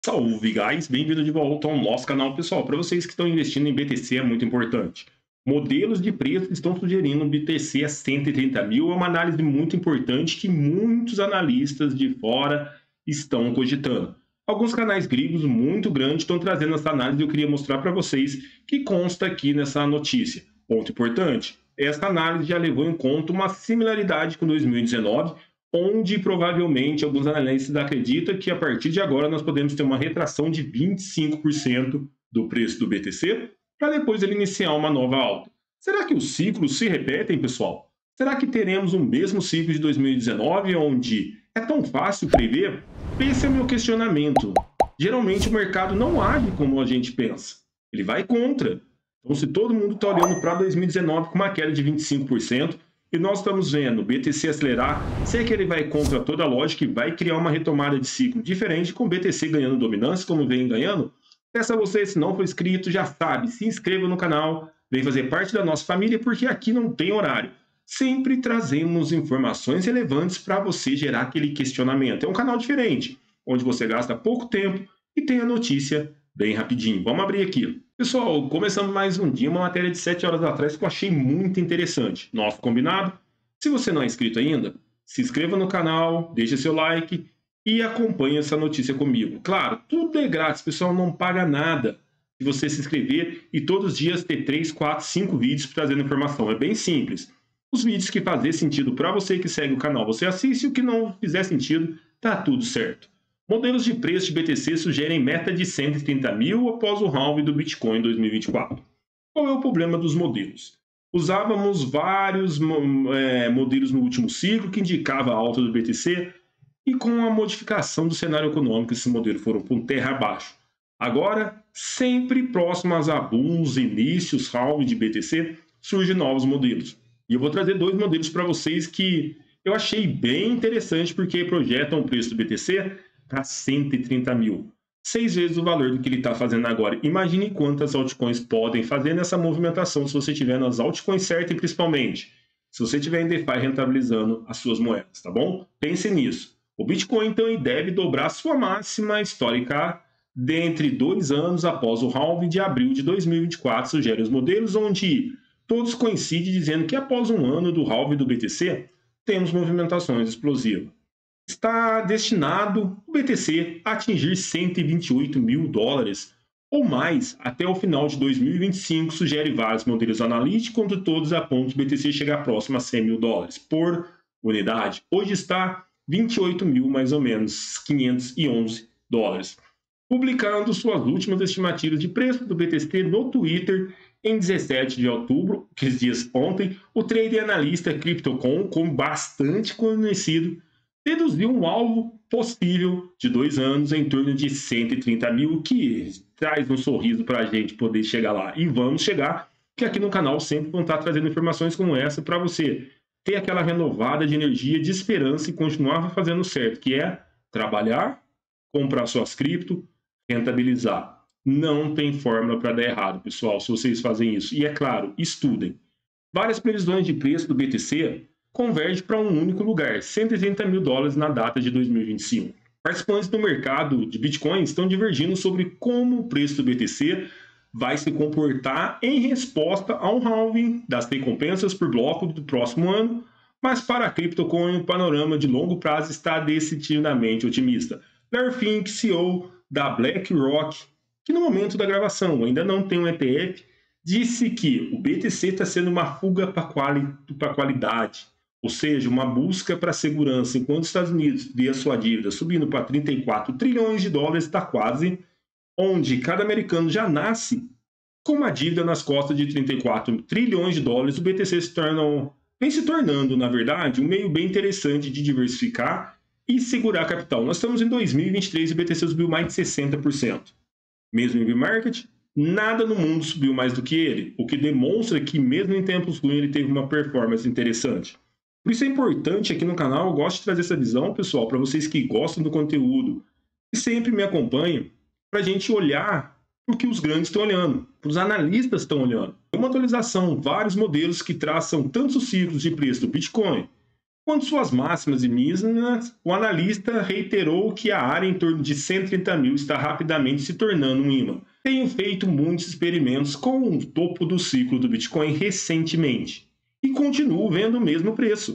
Salve, guys! Bem-vindo de volta ao nosso canal, pessoal. Para vocês que estão investindo em BTC é muito importante. Modelos de preço estão sugerindo um BTC a 130 mil. É uma análise muito importante que muitos analistas de fora estão cogitando. Alguns canais gringos muito grandes estão trazendo essa análise e eu queria mostrar para vocês que consta aqui nessa notícia. Ponto importante, essa análise já levou em conta uma similaridade com 2019, onde provavelmente alguns analistas acreditam que a partir de agora nós podemos ter uma retração de 25% do preço do BTC, para depois ele iniciar uma nova alta. Será que os ciclos se repetem, pessoal? Será que teremos o mesmo ciclo de 2019, onde é tão fácil prever? Esse é o meu questionamento. Geralmente o mercado não age como a gente pensa, ele vai contra. Então, se todo mundo está olhando para 2019 com uma queda de 25%, e nós estamos vendo o BTC acelerar, sei que ele vai contra toda a lógica e vai criar uma retomada de ciclo diferente, com o BTC ganhando dominância, como vem ganhando. Peço a você, se não for inscrito, já sabe, se inscreva no canal, vem fazer parte da nossa família, porque aqui não tem horário. Sempre trazemos informações relevantes para você gerar aquele questionamento. É um canal diferente, onde você gasta pouco tempo e tem a notícia bem rapidinho. Vamos abrir aqui. Pessoal, começamos mais um dia, uma matéria de 7 horas atrás que eu achei muito interessante. Nosso combinado? Se você não é inscrito ainda, se inscreva no canal, deixe seu like e acompanhe essa notícia comigo. Claro, tudo é grátis, pessoal, não paga nada se você se inscrever e todos os dias ter 3, 4, 5 vídeos trazendo informação. É bem simples. Os vídeos que fazem sentido para você que segue o canal, você assiste, e o que não fizer sentido, tá tudo certo. Modelos de preço de BTC sugerem meta de 130 mil após o halving do Bitcoin em 2024. Qual é o problema dos modelos? Usávamos vários modelos no último ciclo que indicava a alta do BTC e com a modificação do cenário econômico esses modelos foram por terra abaixo. Agora, sempre próximo a bulls, inícios, halving de BTC, surgem novos modelos. E eu vou trazer dois modelos para vocês que eu achei bem interessante porque projetam o preço do BTC para 130 mil. 6 vezes o valor do que ele está fazendo agora. Imagine quantas altcoins podem fazer nessa movimentação se você tiver nas altcoins certas e principalmente se você tiver em DeFi rentabilizando as suas moedas, tá bom? Pense nisso. O Bitcoin, então, ele deve dobrar sua máxima histórica dentre 2 anos após o halving de abril de 2024, sugere os modelos, onde todos coincidem dizendo que após um ano do halving do BTC, temos movimentações explosivas. Está destinado o BTC a atingir 128 mil dólares ou mais até o final de 2025, sugere vários modelos analíticos, quando todos apontam que o BTC chegar próximo a 100 mil dólares por unidade. Hoje está 28 mil, mais ou menos, 511 dólares. Publicando suas últimas estimativas de preço do BTC no Twitter em 17 de outubro, que dias ontem, o trader analista CryptoCom, como bastante conhecido, deduziu um alvo possível de 2 anos em torno de 130 mil, que traz um sorriso para a gente poder chegar lá. E vamos chegar, que aqui no canal sempre vão estar trazendo informações como essa para você ter aquela renovada de energia, de esperança e continuar fazendo certo, que é trabalhar, comprar suas cripto, rentabilizar. Não tem fórmula para dar errado, pessoal, se vocês fazem isso. E é claro, estudem. Várias previsões de preço do BTC converge para um único lugar, 130 mil dólares na data de 2025. Participantes do mercado de Bitcoin estão divergindo sobre como o preço do BTC vai se comportar em resposta ao halving das recompensas por bloco do próximo ano, mas para a CryptoCoin o panorama de longo prazo está decididamente otimista. Larry Fink, CEO da BlackRock, que no momento da gravação ainda não tem um ETF, disse que o BTC está sendo uma fuga para a qualidade, ou seja, uma busca para a segurança, enquanto os Estados Unidos vê a sua dívida subindo para 34 trilhões de dólares, está quase onde cada americano já nasce com uma dívida nas costas de 34 trilhões de dólares, o BTC vem se tornando, na verdade, um meio bem interessante de diversificar e segurar capital. Nós estamos em 2023 e o BTC subiu mais de 60%. Mesmo em bear market, nada no mundo subiu mais do que ele, o que demonstra que mesmo em tempos ruins ele teve uma performance interessante. Por isso é importante aqui no canal, eu gosto de trazer essa visão, pessoal, para vocês que gostam do conteúdo e sempre me acompanham, para a gente olhar para o que os grandes estão olhando, para os analistas estão olhando. Uma atualização, vários modelos que traçam tantos ciclos de preço do Bitcoin, Quanto suas máximas e mínimas, o analista reiterou que a área em torno de 130 mil está rapidamente se tornando um imã. Tenho feito muitos experimentos com o topo do ciclo do Bitcoin recentemente e continuo vendo o mesmo preço,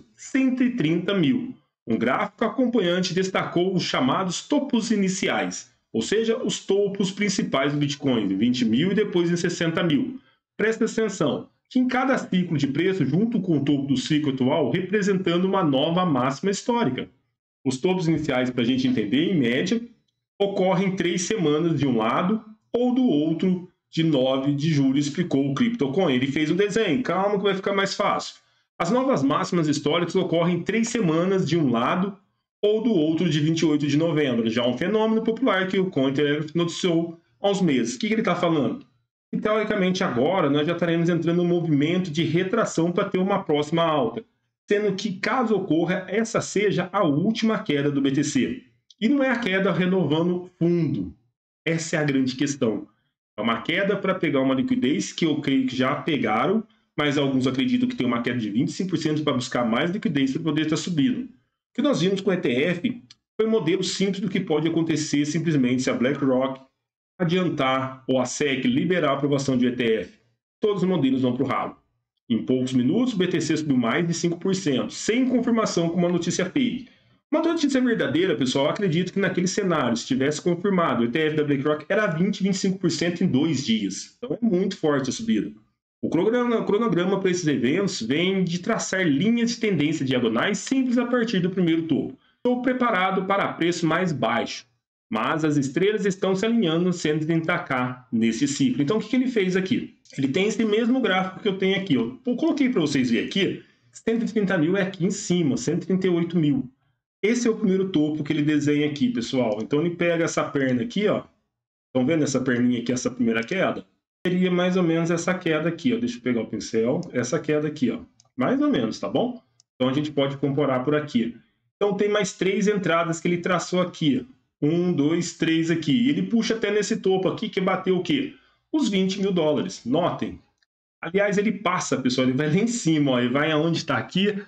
130 mil. Um gráfico acompanhante destacou os chamados topos iniciais, ou seja, os topos principais do Bitcoin, em 20 mil e depois em 60 mil. Presta atenção que em cada ciclo de preço, junto com o topo do ciclo atual, representando uma nova máxima histórica. Os topos iniciais, para a gente entender, em média, ocorrem 3 semanas de um lado ou do outro de 9 de julho, explicou o CryptoCoin. Ele fez um desenho, calma que vai ficar mais fácil. As novas máximas históricas ocorrem 3 semanas de um lado ou do outro de 28 de novembro, já um fenômeno popular que o Cointelegraph noticiou há uns meses. O que ele está falando? E, teoricamente, agora nós já estaremos entrando no movimento de retração para ter uma próxima alta, sendo que, caso ocorra, essa seja a última queda do BTC. E não é a queda renovando fundo. Essa é a grande questão. É uma queda para pegar uma liquidez que eu creio que já pegaram, mas alguns acreditam que tem uma queda de 25% para buscar mais liquidez para poder estar subindo. O que nós vimos com o ETF foi um modelo simples do que pode acontecer simplesmente se a BlackRock adiantar ou a SEC liberar a aprovação de ETF. Todos os modelos vão para o ralo. Em poucos minutos, o BTC subiu mais de 5%, sem confirmação com uma notícia fake. Uma notícia verdadeira, pessoal, eu acredito que naquele cenário, se tivesse confirmado, o ETF da BlackRock era 20, 25% em 2 dias. Então é muito forte a subida. O cronograma para esses eventos vem de traçar linhas de tendência diagonais simples a partir do primeiro topo. Estou preparado para preço mais baixo, mas as estrelas estão se alinhando no 130K nesse ciclo. Então o que ele fez aqui? Ele tem esse mesmo gráfico que eu tenho aqui. Eu coloquei para vocês verem aqui, 130 mil é aqui em cima, 138 mil. Esse é o primeiro topo que ele desenha aqui, pessoal. Então ele pega essa perna aqui, ó. Estão vendo essa perninha aqui, essa primeira queda? Seria mais ou menos essa queda aqui, ó. Deixa eu pegar o pincel. Essa queda aqui, ó. Mais ou menos, tá bom? Então a gente pode comparar por aqui. Então tem mais 3 entradas que ele traçou aqui. 1, 2, 3 aqui. E ele puxa até nesse topo aqui que bateu o quê? Os 20 mil dólares. Notem. Aliás, ele passa, pessoal. Ele vai lá em cima, ó. Ele vai aonde está aqui.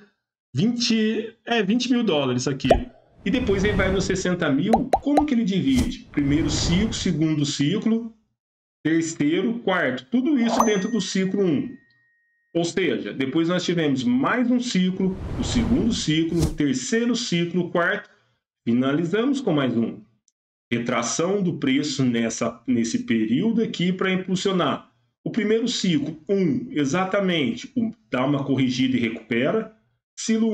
20 mil dólares aqui. E depois ele vai nos 60 mil. Como que ele divide? Primeiro ciclo, segundo ciclo, terceiro, quarto. Tudo isso dentro do ciclo 1. Ou seja, depois nós tivemos mais um ciclo, o segundo ciclo, terceiro ciclo, quarto. Finalizamos com mais um. Retração do preço nesse período aqui para impulsionar. O primeiro ciclo, 1, exatamente, dá uma corrigida e recupera. Ciclo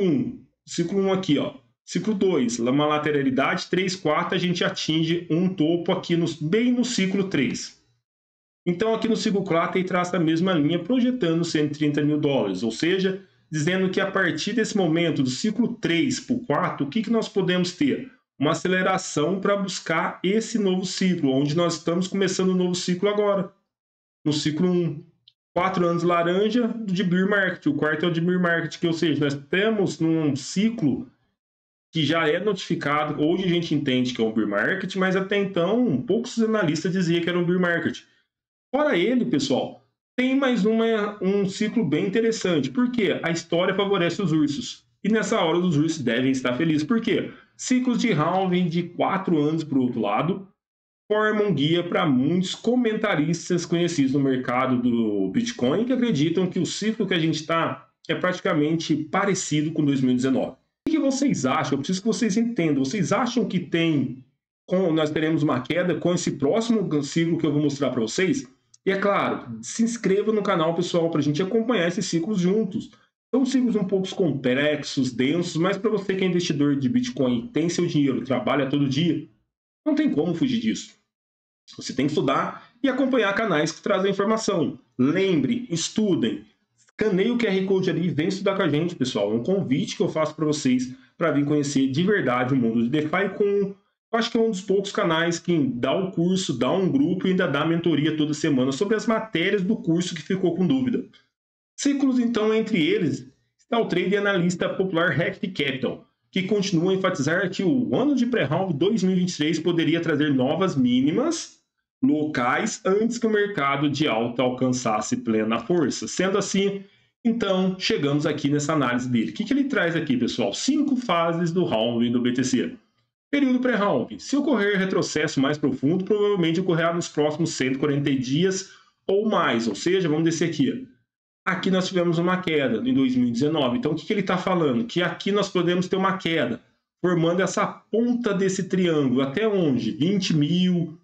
1 aqui, ó. Ciclo 2, uma lateralidade, 3, 4, a gente atinge um topo aqui bem no ciclo 3. Então aqui no ciclo 4 ele traça a mesma linha, projetando 130 mil dólares, ou seja, dizendo que a partir desse momento, do ciclo 3 para o 4, o que nós podemos ter? Uma aceleração para buscar esse novo ciclo, onde nós estamos começando um novo ciclo agora, no ciclo 1. 4 anos laranja de bear market, o quarto é o de bear market, que, ou seja, nós temos num ciclo que já é notificado, hoje a gente entende que é um bear market, mas até então poucos analistas diziam que era um bear market. Fora ele, pessoal, tem mais um ciclo bem interessante, porque a história favorece os ursos, e nessa hora os ursos devem estar felizes, por quê? Ciclos de halving de 4 anos para o outro lado, formam guia para muitos comentaristas conhecidos no mercado do Bitcoin que acreditam que o ciclo que a gente está é praticamente parecido com 2019. O que vocês acham? Eu preciso que vocês entendam. Vocês acham que nós teremos uma queda com esse próximo ciclo que eu vou mostrar para vocês? E é claro, se inscreva no canal, pessoal, para a gente acompanhar esses ciclos juntos. São ciclos um pouco complexos, densos, mas para você que é investidor de Bitcoin, tem seu dinheiro, trabalha todo dia, não tem como fugir disso. Você tem que estudar e acompanhar canais que trazem informação. Lembre, estudem, escaneie o QR Code ali e vem estudar com a gente, pessoal. É um convite que eu faço para vocês para vir conhecer de verdade o mundo de DeFi eu acho que é um dos poucos canais que dá o curso, dá um grupo e ainda dá mentoria toda semana sobre as matérias do curso que ficou com dúvida. Ciclos, então, entre eles está o trader e analista popular Rekt Capital, que continua a enfatizar que o ano de pré-round 2023 poderia trazer novas mínimas locais antes que o mercado de alta alcançasse plena força. Sendo assim, Então, chegamos aqui nessa análise dele. O que ele traz aqui, pessoal? 5 fases do halving do BTC. Período pré-halving. Se ocorrer retrocesso mais profundo, provavelmente ocorrerá nos próximos 140 dias ou mais. Ou seja, vamos descer aqui. Aqui nós tivemos uma queda em 2019. Então, o que ele está falando? Que aqui nós podemos ter uma queda, formando essa ponta desse triângulo. Até onde? 20 mil,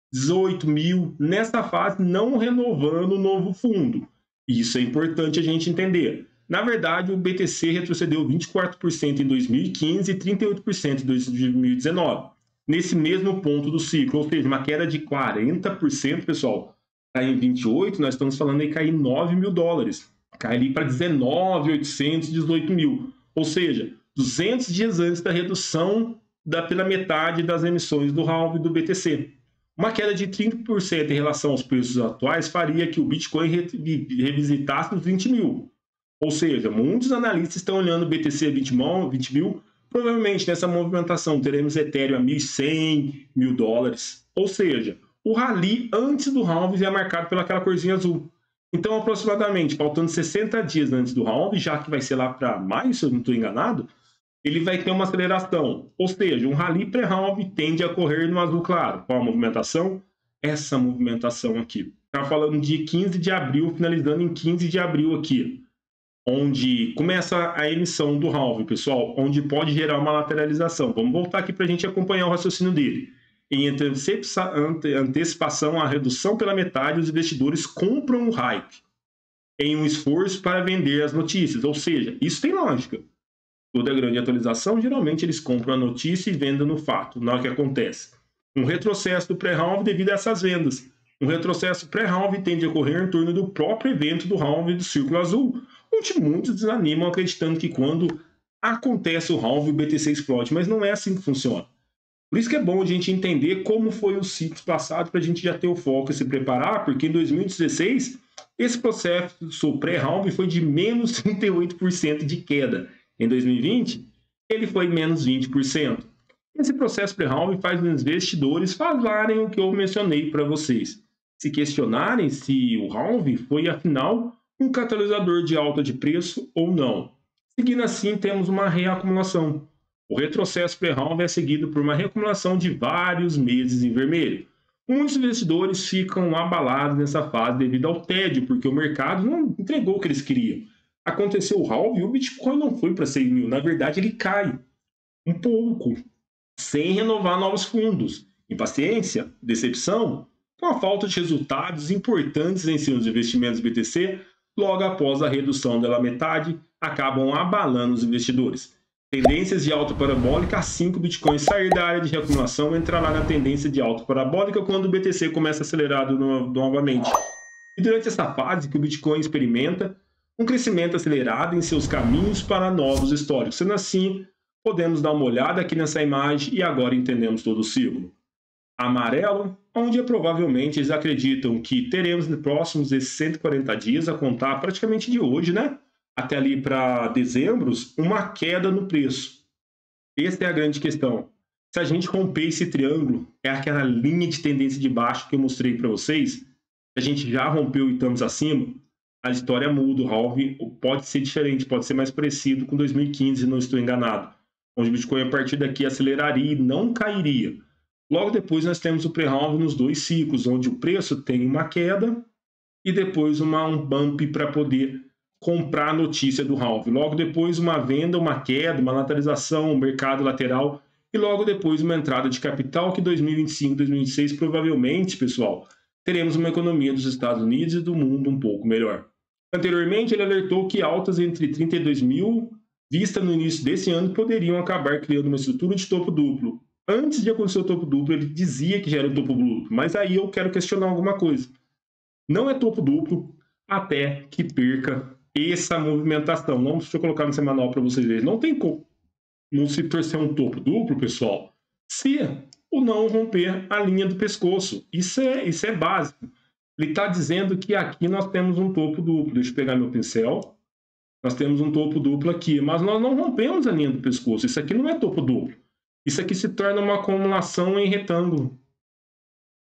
18 mil. Nessa fase, não renovando o novo fundo. Isso é importante a gente entender. Na verdade, o BTC retrocedeu 24% em 2015 e 38% em 2019. Nesse mesmo ponto do ciclo, ou seja, uma queda de 40%, pessoal. Cai em 28, nós estamos falando aí cair em 9 mil dólares. Cai ali para 19.800, 18 mil. Ou seja, 200 dias antes da redução pela metade das emissões do halving do BTC. Uma queda de 30% em relação aos preços atuais faria que o Bitcoin revisitasse os 20 mil. Ou seja, muitos analistas estão olhando o BTC a 20 mil. Provavelmente nessa movimentação teremos Ethereum a 1.100, mil dólares. Ou seja, o rally antes do halving é marcado pelaquela corzinha azul. Então, aproximadamente, faltando 60 dias antes do halving, já que vai ser lá para maio, se eu não estou enganado, ele vai ter uma aceleração. Ou seja, um rally pré-halving tende a ocorrer no azul claro. Qual a movimentação? Essa movimentação aqui. Está falando de 15 de abril, finalizando em 15 de abril aqui, onde começa a emissão do halving, pessoal, onde pode gerar uma lateralização. Vamos voltar aqui para a gente acompanhar o raciocínio dele. Em antecipação à redução pela metade, os investidores compram o hype em um esforço para vender as notícias. Ou seja, isso tem lógica. Toda grande atualização, geralmente eles compram a notícia e vendem no fato. Não é o que acontece. Um retrocesso do pré-halving devido a essas vendas. Um retrocesso pré-halving tende a ocorrer em torno do próprio evento do halving do Círculo Azul, onde muitos desanimam acreditando que quando acontece o halving o BTC explode, mas não é assim que funciona. Por isso que é bom a gente entender como foi o ciclo passado para a gente já ter o foco e se preparar, porque em 2016 esse processo pré-halving foi de menos 38% de queda. Em 2020 ele foi menos 20%. Esse processo pré-halving faz os investidores falarem o que eu mencionei para vocês. Se questionarem se o halving foi afinal um catalisador de alta de preço ou não. Seguindo assim, temos uma reacumulação. O retrocesso pré-halving é seguido por uma reacumulação de vários meses em vermelho. Muitos investidores ficam abalados nessa fase devido ao tédio, porque o mercado não entregou o que eles queriam. Aconteceu o halving e o Bitcoin não foi para 100 mil. Na verdade, ele cai um pouco, sem renovar novos fundos. Impaciência, decepção, com a falta de resultados importantes em seus investimentos BTC, logo após a redução pela metade, acabam abalando os investidores. Tendências de alta parabólica, assim que o Bitcoin sair da área de reacumulação, entrará na tendência de alta parabólica quando o BTC começa acelerado novamente. E durante essa fase que o Bitcoin experimenta um crescimento acelerado em seus caminhos para novos históricos. Sendo assim, podemos dar uma olhada aqui nessa imagem e agora entendemos todo o ciclo. Amarelo, onde provavelmente eles acreditam que teremos nos próximos 140 dias, a contar praticamente de hoje, né? Até ali para dezembro, uma queda no preço. Essa é a grande questão. Se a gente romper esse triângulo, é aquela linha de tendência de baixo que eu mostrei para vocês, se a gente já rompeu e estamos acima, a história muda, o halving pode ser diferente, pode ser mais parecido com 2015, não estou enganado, onde o Bitcoin a partir daqui aceleraria e não cairia. Logo depois nós temos o pré-halving nos dois ciclos, onde o preço tem uma queda e depois um bump para poder comprar a notícia do halving. Logo depois uma venda, uma queda, uma lateralização, um mercado lateral e logo depois uma entrada de capital que 2025, 2026 provavelmente, pessoal, teremos uma economia dos Estados Unidos e do mundo um pouco melhor. Anteriormente ele alertou que altas entre 32 mil vistas no início desse ano poderiam acabar criando uma estrutura de topo duplo. Antes de acontecer o topo duplo, ele dizia que já era o topo duplo, mas aí eu quero questionar alguma coisa. Não é topo duplo até que perca essa movimentação. Não, deixa eu colocar no semanal para vocês verem. Não tem como não se torcer um topo duplo, pessoal, se o não romper a linha do pescoço. Isso é básico. Ele está dizendo que aqui nós temos um topo duplo. Deixa eu pegar meu pincel. Nós temos um topo duplo aqui, mas nós não rompemos a linha do pescoço. Isso aqui não é topo duplo. Isso aqui se torna uma acumulação em retângulo.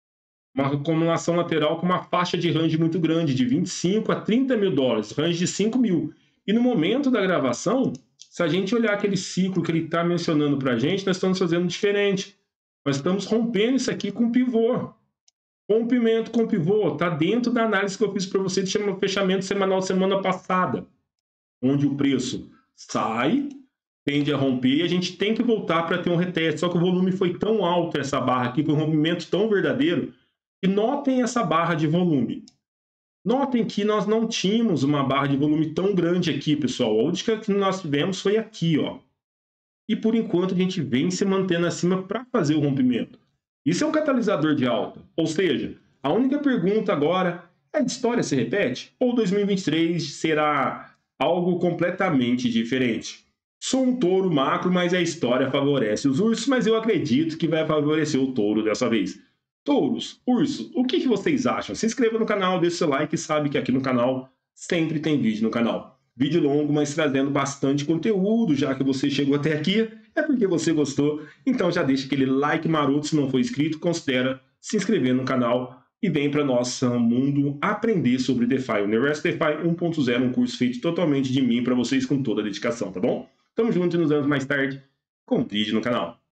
Uma acumulação lateral com uma faixa de range muito grande, de 25 a 30 mil dólares, range de 5 mil. E no momento da gravação, se a gente olhar aquele ciclo que ele está mencionando para a gente, nós estamos fazendo diferente. Nós estamos rompendo isso aqui com pivô. Rompimento com pivô está dentro da análise que eu fiz para você de fechamento semanal semana passada, onde o preço sai, tende a romper e a gente tem que voltar para ter um reteste. Só que o volume foi tão alto, essa barra aqui, foi um rompimento tão verdadeiro. E notem essa barra de volume. Notem que nós não tínhamos uma barra de volume tão grande aqui, pessoal. A única que nós tivemos foi aqui, ó. E por enquanto a gente vem se mantendo acima para fazer o rompimento. Isso é um catalisador de alta. Ou seja, a única pergunta agora é: a história se repete? Ou 2023 será algo completamente diferente? Sou um touro macro, mas a história favorece os ursos, mas eu acredito que vai favorecer o touro dessa vez. Touros, ursos, o que vocês acham? Se inscreva no canal, deixe seu like e sabe que aqui no canal sempre tem vídeo no canal. Vídeo longo, mas trazendo bastante conteúdo, já que você chegou até aqui, é porque você gostou. Então já deixa aquele like maroto, se não for inscrito, considera se inscrever no canal e vem para nosso mundo aprender sobre DeFi. O Universo DeFi 1.0, um curso feito totalmente de mim para vocês com toda a dedicação, tá bom? Tamo junto e nos vemos mais tarde com um vídeo no canal.